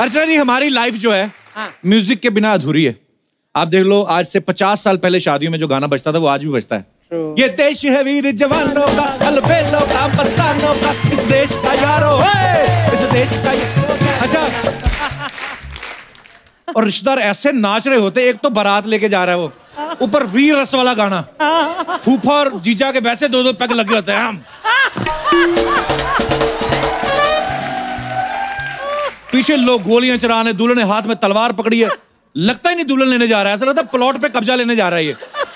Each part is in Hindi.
अर्चना जी, हमारी लाइफ जो है म्यूजिक के बिना अधूरी है। आप देख लो, आज से 50 साल पहले शादियों में जो गाना बजता था वो आज भी बजता है। ये देश है वीर जवानों का, अलबेलों का, मस्तानों का, इस देश का यारो, इस देश का। अच्छा, और रिश्तेदार ऐसे नाच रहे होते, एक तो बारात लेके जा रहा है वो, ऊपर वीर रस वाला गाना, फूफा और जीजा के वैसे दो पैग लगे होते हैं। पीछे लोग गोलियां चला रहे, दूल्हे ने हाथ में तलवार पकड़ी है, लगता ही नहीं दुल्हन लेने जा रहा है, ऐसा लगता है प्लॉट पे कब्जा लेने जा रहा है ये।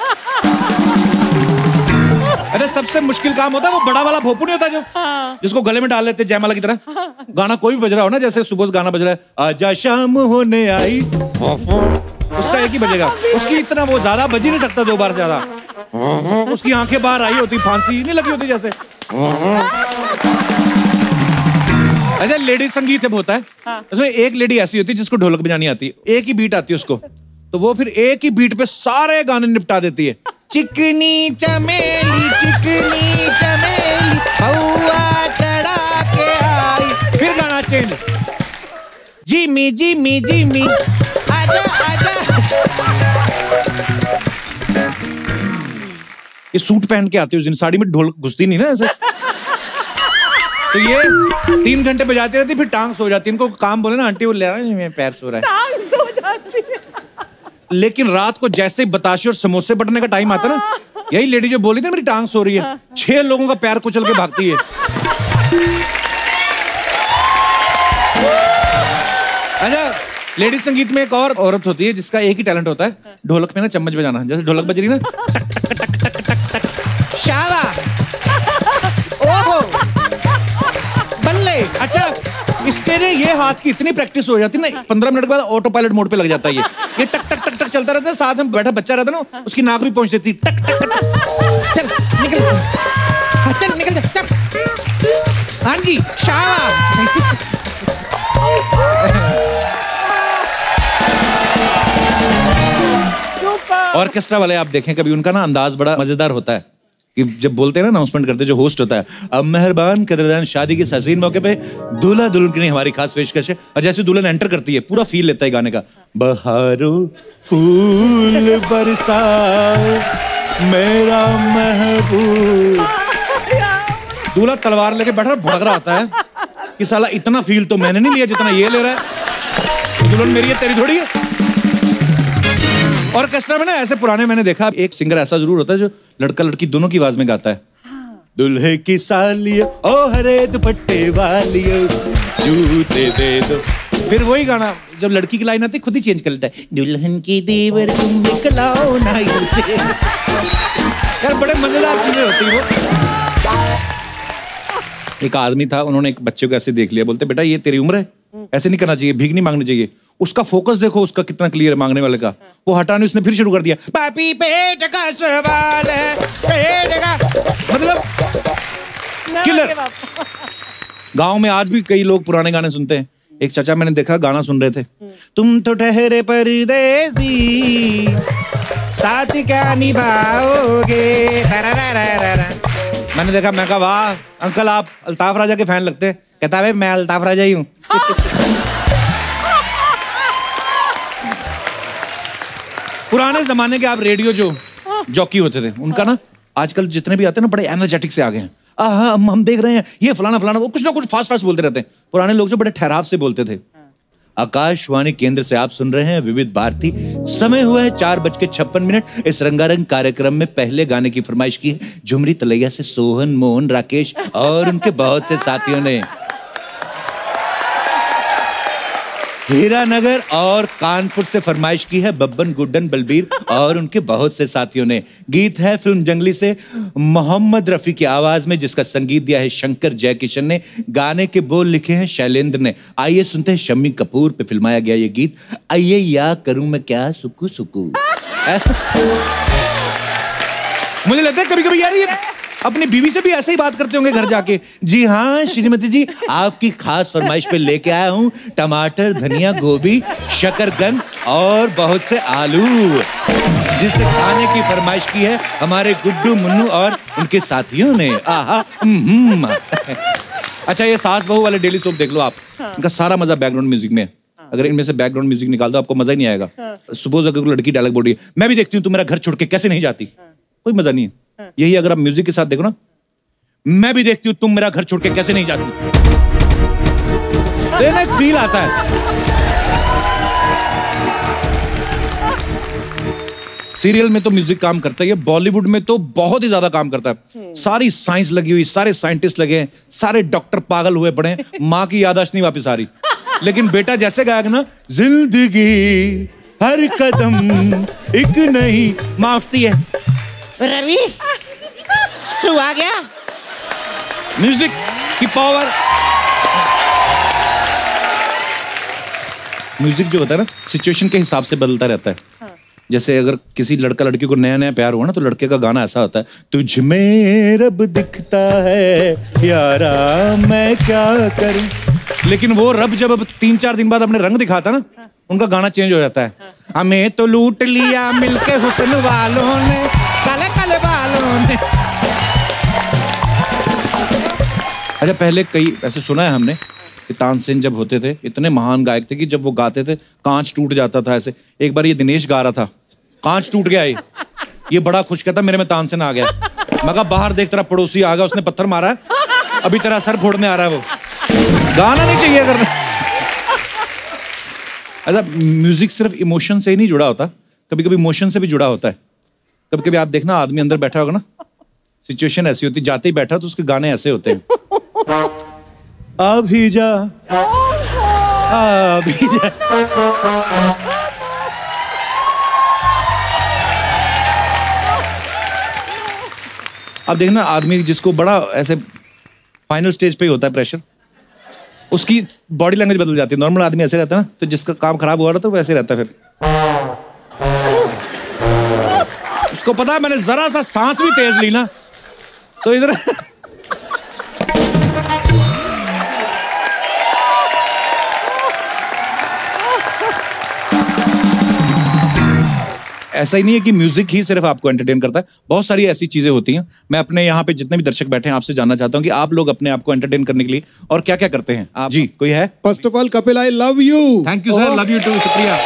अरे सबसे मुश्किल काम होता है वो बड़ा वाला भोपू नहीं होता जो, जिसको गले में डाल लेते जयमाला की तरह। गाना कोई भी बज रहा हो ना, जैसे सुबह गाना बज रहा है, आजा शाम होने आई, उसका एक ही बजेगा, उसकी इतना वो ज्यादा बज ही नहीं सकता, 2 बार से ज्यादा। उसकी आंखें बाहर आई होती, फांसी नहीं लगी होती जैसे। अच्छा, लेडी संगीत जब होता है उसमें एक लेडी ऐसी होती है जिसको ढोलक बजानी आती है, एक ही बीट आती है उसको, तो वो फिर एक ही बीट पे सारे गाने निपटा देती है। चिकनी चमेली, चिकनी चमेली, हवा चढ़ा के आई, फिर गाना चेंज, जिमी जिमी जिमी, आजा आजा। ये सूट पहन के आती है उस दिन, साड़ी में ढोलक घुसती नहीं ना ऐसे, तो ये 3 घंटे बजाती रहती, फिर टांग सो जाती। इनको काम बोले ना, आंटी वो ले मेरा पैर सो रहा है, टांग सो जाती है। लेकिन रात को जैसे ही बताशे और समोसे बटने का टाइम आता ना, यही लेडी जो बोली थी मेरी टांग सो रही है, 6 लोगों का पैर कुचल के भागती है। अच्छा, लेडी संगीत में एक और औरत होती है जिसका एक ही टैलेंट होता है, ढोलक पे ना चम्मच बजाना। जैसे ढोलक बज रही ना, टक टक टक टक टक टक, शाबाश, ओहो बल्ले। अच्छा, इसके लिए ये हाथ की इतनी प्रैक्टिस हो जाती है ना, 15 मिनट के बाद ऑटो पायलट मोड पे लग जाता है ये टक टक टक टक चलता रहता है। साथ में बैठा बच्चा रहता है ना, उसकी नाक भी पहुंच जाती है, टक टक टक, चल निकल, हाँ चल निकल चल, हाँ जी शाबाश। ऑर्केस्ट्रा वाले आप देखें कभी, उनका ना अंदाज बड़ा मजेदार होता है कि जब बोलते हैं ना, अनाउंसमेंट करते, जो होस्ट होता है, अब मेहरबान कदरदान शादी के हसीन मौके पे दूल्हा दुल्हन के लिए हमारी खास पेशकश है। और जैसे दुल्हन एंटर करती है, पूरा फील लेता है गाने का, बहारो फूल बरसाओ मेरा महबूब। दूल्हा तलवार लेके बैठा भड़क रहा होता है कि साला इतना फील तो मैंने नहीं लिया जितना ये ले रहा है, दुल्हन मेरी है तेरी थोड़ी है। ऑर्केस्ट्रा में ना ऐसे पुराने मैंने देखा, एक सिंगर ऐसा जरूर होता है जो लड़का लड़की दोनों की आवाज में गाता है। दुल्हे की सालियो ओ हरे दुपट्टे वालियो जूते दे दो, फिर वही गाना जब लड़की की लाइन आती है खुद ही चेंज कर लेता है, दुल्हन की देवर तुम निकलाओ ना यूते। यार बड़े मजेदार चीजें होती है वो। एक आदमी था, उन्होंने एक बच्चे को ऐसे देख लिया, बोलते बेटा ये तेरी उम्र है, ऐसे नहीं करना चाहिए, भीख नहीं मांगनी चाहिए। उसका फोकस देखो, उसका कितना क्लियर है मांगने वाले का, वो हटाने उसने फिर शुरू कर दिया, पापी पेट का सवाल है, पेट का, मतलब किलर। गांव में आज भी कई लोग पुराने गाने सुनते हैं। एक चाचा मैंने देखा गाना सुन रहे थे, तुम तो ठहरे परदेसी साथ क्या निभाओगे। मैंने देखा, मैं कहा वाह अंकल आप अल्ताफ राजा के फैन लगते हैं। कहता है मैं अल्ताफ राजा ही हूँ। पुराने जमाने के आप रेडियो जो जॉकी होते थे, उनका ना आजकल जितने भी आते हैं ना बड़े एनर्जेटिक से आ गए हैं। हम देख रहे हैं ये फलाना फलाना, वो कुछ ना कुछ फास्ट फास्ट बोलते रहते हैं। पुराने लोग जो बड़े ठहराव से बोलते थे। आकाशवाणी केंद्र से आप सुन रहे हैं विविध भारती। समय हुआ है 4:56। इस रंगारंग कार्यक्रम में पहले गाने की फरमाइश की है झुमरी तलैया से सोहन, मोहन, राकेश और उनके बहुत से साथियों ने। हीरानगर और कानपुर से फरमाइश की है बब्बन, गुड्डन, बलबीर और उनके बहुत से साथियों ने। गीत है फिल्म जंगली से मोहम्मद रफी की आवाज में, जिसका संगीत दिया है शंकर जयकिशन ने। गाने के बोल लिखे हैं शैलेंद्र ने। आइए सुनते हैं शम्मी कपूर पे फिल्माया गया ये गीत, आइए या करूं मैं क्या सुकू सुकू। मुझे लगता है कभी कभी यार ये अपनी बीवी से भी ऐसे ही बात करते होंगे घर जाके। जी हाँ श्रीमती जी, आपकी खास फरमाइश पे लेके आया हूँ टमाटर, धनिया, गोभी, शकरकंद और बहुत से आलू, जिसे खाने की फरमाइश की है हमारे गुड्डू, मुन्नू और उनके साथियों ने। आहा अच्छा, ये सास बहू वाले डेली सोप देख लो आप, इनका सारा मजा बैकग्राउंड म्यूजिक में। अगर इनमें से बैकग्राउंड म्यूजिक निकाल दो आपको मजा ही नहीं आएगा। सपोज अगर कोई लड़की डायलॉग बोल रही है, मैं भी देखती हूँ तू मेरा घर छोड़ के कैसे नहीं जाती, कोई मजा नहीं है। यही अगर आप म्यूजिक के साथ देखो ना, मैं भी देखती हूँ तुम मेरा घर छोड़ के कैसे नहीं जाती, तो एक फील आता है। सीरियल में तो म्यूजिक काम करता है, बॉलीवुड में तो बहुत ही ज्यादा काम करता है। सारी साइंस लगी हुई, सारे साइंटिस्ट लगे हैं, सारे डॉक्टर पागल हुए पड़े हैं, माँ की याददाश्त नहीं वापस आ रही। लेकिन बेटा जैसे गायक ना, जिंदगी हर कदम एक नहीं, माँ उठती है, रवि तू आ गया। म्यूजिक की पावर, म्यूजिक जो होता है ना सिचुएशन के हिसाब से बदलता रहता है। जैसे अगर किसी लड़का लड़की को नया नया प्यार हुआ ना, तो लड़के का गाना ऐसा होता है, तुझ में रब दिखता है यारा मैं क्या करूं। लेकिन वो रब जब अब 3-4 दिन बाद अपने रंग दिखाता ना, उनका गाना चेंज हो जाता है। हमें तो लूट लिया मिलके हुस्न वालों ने, काले काले बालों ने। अच्छा, पहले कई ऐसे सुना है हमने कि तानसेन जब होते थे इतने महान गायक थे कि जब वो गाते थे कांच टूट जाता था। ऐसे एक बार ये दिनेश गा रहा था, कांच टूट गया, ये बड़ा खुश कहता मेरे में तानसेन आ गया। मैं कहा बाहर देख तेरा पड़ोसी आ गया, उसने पत्थर मारा है, अभी तेरा सर फोड़ने आ रहा है। वो गाना नहीं चाहिए करना। अच्छा, म्यूजिक सिर्फ इमोशन से ही नहीं जुड़ा होता, कभी कभी इमोशन से भी जुड़ा होता है। कभी कभी आप देखना आदमी अंदर बैठा होगा ना, सिचुएशन ऐसी होती, जाते ही बैठा तो उसके गाने ऐसे होते हैं, अभी जा अभी जा। अब देखना आदमी जिसको बड़ा ऐसे फाइनल स्टेज पे ही होता है प्रेशर, उसकी बॉडी लैंग्वेज बदल जाती है। नॉर्मल आदमी ऐसे रहता है ना, तो जिसका काम खराब हुआ रहा तो वैसे रहता है। फिर उसको पता है मैंने जरा सा सांस भी तेज ली ना तो इधर ऐसा ही नहीं है कि म्यूजिक ही सिर्फ आपको एंटरटेन करता है, बहुत सारी ऐसी चीजें होती हैं। मैं अपने यहाँ पे जितने भी दर्शक बैठे हैं आपसे जानना चाहता हूँ कि आप लोग अपने आप को एंटरटेन करने के लिए और क्या क्या करते हैं आप? जी, कोई है? First of all Kapil, I love you. Thank you sir, love you too, शुक्रिया।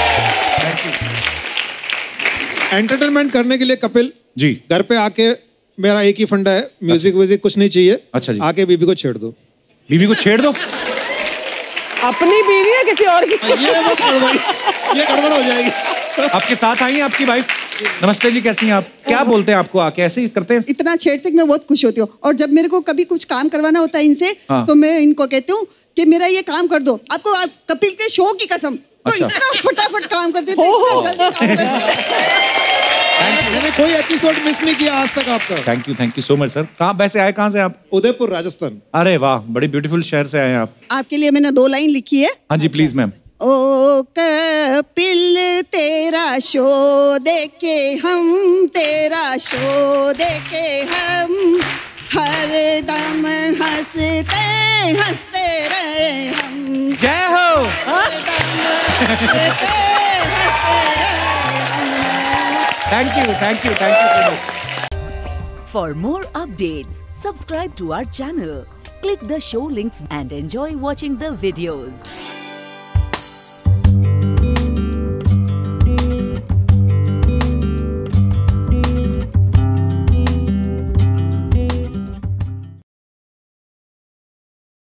एंटरटेनमेंट करने के लिए कपिल जी घर पे आके मेरा एक ही फंडा है, म्यूजिक व्यूजिक कुछ नहीं चाहिए। अच्छा जी, आके बीबी को छेड़ दो। बीबी को छेड़ दो? अपनी बीवी है किसी और की? ये मत गड़बड़, ये गड़बड़ हो जाएगी। आपके साथ आई है आपकी वाइफ? नमस्ते जी, कैसी हैं आप? क्या बोलते हैं आपको आके, ऐसे ही करते हैं? इतना छेड़ते कि मैं बहुत खुश होती हूँ। और जब मेरे को कभी कुछ काम करवाना होता है इनसे, तो मैं इनको कहती हूँ कि मेरा ये काम कर दो। आपको कपिल के शो की कसम, तो अच्छा। इतना फटाफट काम करते थे, इतना जल्दी काम करते थे। मैंने कोई एपिसोड मिस नहीं किया आज तक आपका। Thank you so much sir. कहाँ वैसे आए, कहाँ से आप? उदयपुर, राजस्थान। अरे वाह, बड़ी ब्यूटीफुल शहर से आए आप। आपके लिए मैंने 2 लाइन लिखी है। हाँ जी प्लीज मैम। ओ कपिल तेरा शो देखे हम, तेरा शो देखे हम, हर दम हंसते हंसते रहे हम। जय हो। हर दम हंसते हंसते रहे हम। Thank you so much. For more updates, subscribe to our channel, click the show links and enjoy watching the videos.